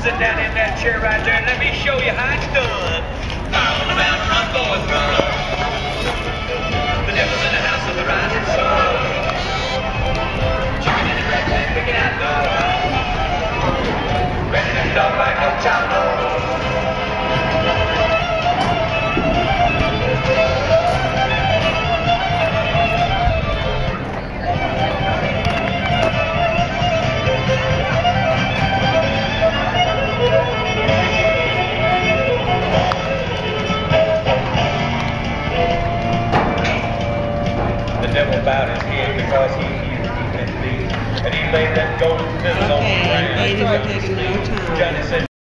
Sit down in that chair right there and let me show you how it's done. All about run, boys, run. The devil's in the house of the rising sun. Chicken in the red man picking out love. Ready to dog like a child. The devil bowed his head because he knew he meant thee, and he laid that golden fiddle on the ground. Okay, ladies are taking no time. Johnny said,